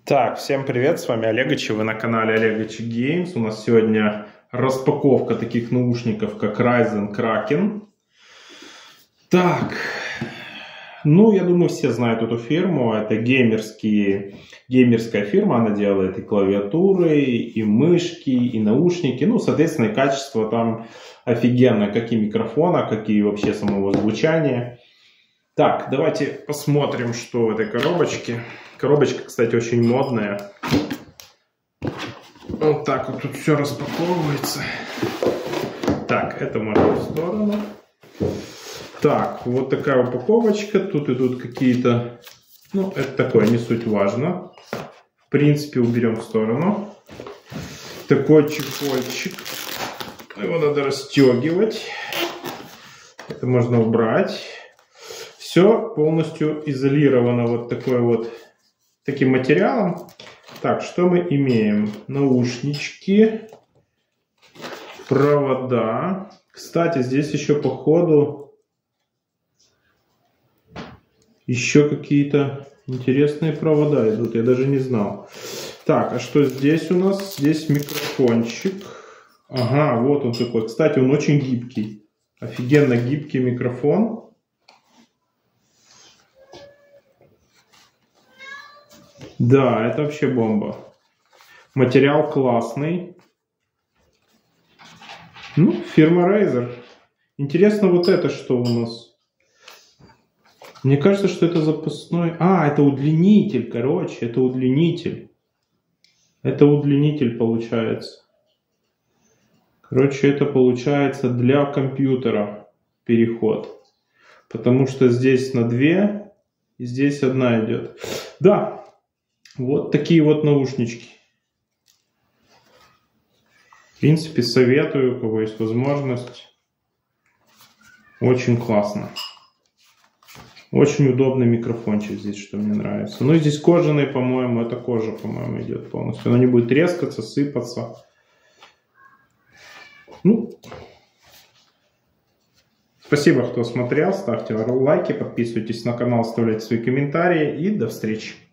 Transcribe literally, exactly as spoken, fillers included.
Так, всем привет, с вами Олегович, вы на канале Олегович Games. У нас сегодня распаковка таких наушников, как Ryzen Kraken. Так, ну, я думаю, все знают эту фирму. Это геймерские, геймерская фирма, она делает и клавиатуры, и мышки, и наушники. Ну, соответственно, и качество там офигенное, как и микрофона, как и вообще самого звучания. Так, давайте посмотрим, что в этой коробочке. Коробочка, кстати, очень модная. Вот так вот тут все распаковывается. Так, это можно в сторону. Так, вот такая упаковочка. Тут идут какие-то... Ну, это такое, не суть важно. В принципе, уберем в сторону. Такой чехольчик. Его надо расстегивать. Это можно убрать. Все полностью изолировано вот такой вот таким материалом. Так, что мы имеем? Наушнички, провода. Кстати, здесь еще по ходу еще какие-то интересные провода идут. Я даже не знал. Так, а что здесь у нас? Здесь микрофончик. Ага, вот он такой. Кстати, он очень гибкий. Офигенно гибкий микрофон. Да, это вообще бомба. Материал классный. Ну, фирма Razer. Интересно, вот это что у нас? Мне кажется, что это запасной... А, это удлинитель, короче, это удлинитель. Это удлинитель получается. Короче, это получается для компьютера переход. Потому что здесь на две, и здесь одна идет. Да. Вот такие вот наушнички. В принципе, советую, у кого есть возможность. Очень классно. Очень удобный микрофончик здесь, что мне нравится. Ну, здесь кожаный, по-моему, это кожа, по-моему, идет полностью. Оно не будет трескаться, сыпаться. Ну, спасибо, кто смотрел. Ставьте лайки, подписывайтесь на канал, оставляйте свои комментарии. И до встречи.